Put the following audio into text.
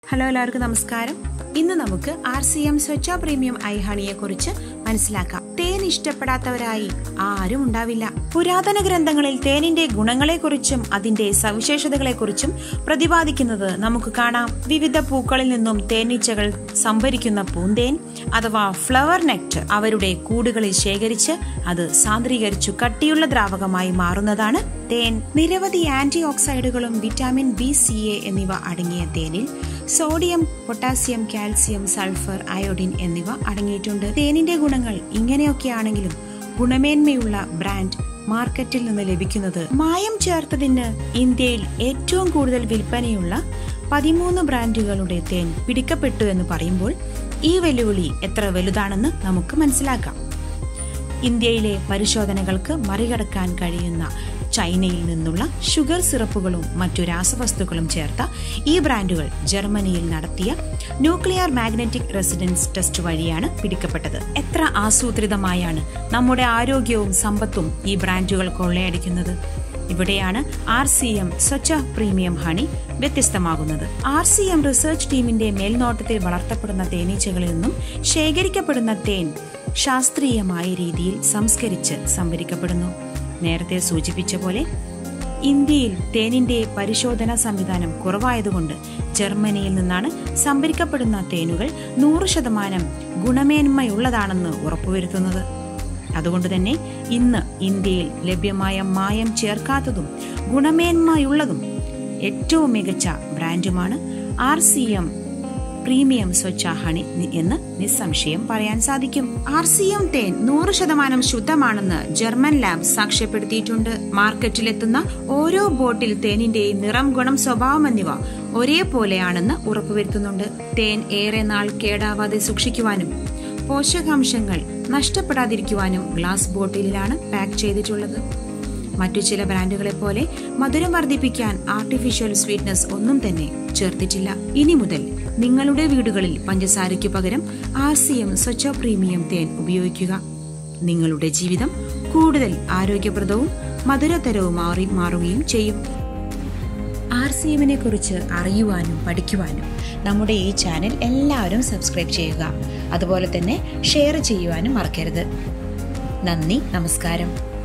Hello എല്ലാവർക്കും നമസ്കാരം. ഇന്ന് നമുക്ക് RCM Swechha പ്രീമിയം ഐ ഹണിയെ കുറിച്ച് മനസ്സിലാക്കാം. തേൻ ഇഷ്ടപ്പെടാത്തവരായി ആരും ഉണ്ടാവില്ല. പുരാതന ഗ്രന്ഥങ്ങളിൽ തേനിന്റെ ഗുണങ്ങളെക്കുറിച്ചും അതിന്റെ സവിശേഷതകളെക്കുറിച്ചും പ്രതിപാദിക്കുന്നത് നമുക്ക് കാണാം. വിവിധ പൂക്കളിൽ നിന്നും തേനീച്ചകൾ സംഭരിക്കുന്ന പൂന്തേൻ അഥവാ ഫ്ലവർ നെക്ടർ അവരുടെ കൂടുകളിൽ ശേഖരിച്ച് അത് സാന്ദ്രീകരിച്ചു കട്ടിയുള്ള ദ്രാവകമായി മാറുന്നതാണ് തേൻ. നിരവധി ആന്റി ഓക്സൈഡുകളും വിറ്റാമിൻ B, C, A എന്നിവ അടങ്ങിയ തേനിൽ sodium, potassium, calcium, sulphur, iodine എന്നിവ അടങ്ങിയിട്ടുണ്ട്. തേനിന്റെ ഗുണങ്ങൾ ഇങ്ങനെയൊക്കെയാണെങ്കിലും ഗുണമേന്മയുള്ള ബ്രാൻഡ് മാർക്കറ്റിൽ നിന്ന് ലഭിക്കുന്നത് മായം ചേർത്തതിന് ഇന്ത്യയിൽ ഏറ്റവും കൂടുതൽ വിൽപ്പനയുള്ള 13 ബ്രാൻഡുകളുടെ തേൻ പിടിക്കപ്പെട്ടു എന്ന് പറയുമ്പോൾ ഈ വെല്ലുവിളി എത്ര വലുതാണെന്ന് നമുക്ക് മനസ്സിലാക്കാം. ഇന്ത്യയിലെ പരിശോധനകൾക്ക് മറികടക്കാൻ കഴിയുന്ന ചൈനയിൽ നിന്നുള്ള ഷുഗർ സിറപ്പുകളും മറ്റു രാസവസ്തുക്കളും ചേർത്ത ഈ ബ്രാൻഡുകൾ ജർമ്മനിയിൽ നടത്തിയ ന്യൂക്ലിയർ മാഗ്നറ്റിക് റെസിഡൻസ് ടെസ്റ്റ് വഴിയാണ് പിടിക്കപ്പെട്ടത്. എത്ര ആസൂത്രിതമായാണ് നമ്മുടെ ആരോഗ്യവും സമ്പത്തും ഈ ബ്രാൻഡുകൾ കൊള്ളയടിക്കുന്നത്. ഇവിടെയാണ് RCM Swechha പ്രീമിയം ഹണി വ്യത്യസ്തമാകുന്നത്. RCM റിസർച്ച് ടീമിന്റെ മേൽനോട്ടത്തിൽ വളർത്തപ്പെടുന്ന തേനീച്ചകളിൽ നിന്നും ശേഖരിക്കപ്പെടുന്ന തേൻ ശാസ്ത്രീയമായ രീതിയിൽ സംസ്കരിച്ച് സംഭരിക്കപ്പെടുന്നു. നേരത്തെ സൂചിപ്പിച്ച പോലെ ഇന്ത്യയിൽ തേനിന്റെ പരിശോധനാ സംവിധാനം കുറവായതുകൊണ്ട് ജർമ്മനിയിൽ നിന്നാണ് സംഭരിക്കപ്പെടുന്ന തേനുകൾ 100% ഗുണമേന്മയുള്ളതാണെന്ന് ഉറപ്പുവരുത്തുന്നത്. അതുകൊണ്ട് തന്നെ ഇന്ന് ഇന്ത്യയിൽ ലഭ്യമായ മായം ചേർക്കാത്തതും ഗുണമേന്മയുള്ളതും ഏറ്റവും മികച്ച ബ്രാൻഡുമാണ് RCM പ്രീമിയം Swechha ഹണി എന്ന് നിസ്സംശയം പറയാൻ സാധിക്കും. RCM തേൻ 100% ശുദ്ധമാണെന്ന് ജർമ്മൻ ലാബ് സാക്ഷ്യപ്പെടുത്തിയിട്ടുണ്ട്. മാർക്കറ്റിലെത്തുന്ന ഓരോ ബോട്ടിൽ തേനിന്റെയും നിറം, ഗുണം, സ്വഭാവം എന്നിവ ഒരേപോലെയാണെന്ന് ഉറപ്പുവരുത്തുന്നുണ്ട്. തേൻ ഏറെ നാൾ കേടാവാതെ സൂക്ഷിക്കുവാനും പോഷകാംശങ്ങൾ നഷ്ടപ്പെടാതിരിക്കുവാനും ഗ്ലാസ് ബോട്ടിലാണ് പാക്ക് ചെയ്തിട്ടുള്ളത്. മറ്റു ചില ബ്രാൻഡുകളെ പോലെ മധുരം വർദ്ധിപ്പിക്കാൻ ആർട്ടിഫിഷ്യൽ സ്വീറ്റ്നസ് ഒന്നും തന്നെ ചേർത്തിട്ടില്ല. ഇനി മുതൽ നിങ്ങളുടെ വീടുകളിൽ പഞ്ചസാരയ്ക്കു പകരം RCM Swechha പ്രീമിയം തേൻ ഉപയോഗിക്കുക. നിങ്ങളുടെ ജീവിതം കൂടുതൽ ആരോഗ്യപ്രദവും മധുരതരവുമായി മാറുകയും ചെയ്യും. RCMനെ കുറിച്ച് അറിയുവാനും പഠിക്കുവാനും നമ്മുടെ ഈ ചാനൽ എല്ലാവരും സബ്സ്ക്രൈബ് ചെയ്യുക. അതുപോലെ തന്നെ ഷെയർ ചെയ്യുവാനും മറക്കരുത്. നന്ദി, നമസ്കാരം.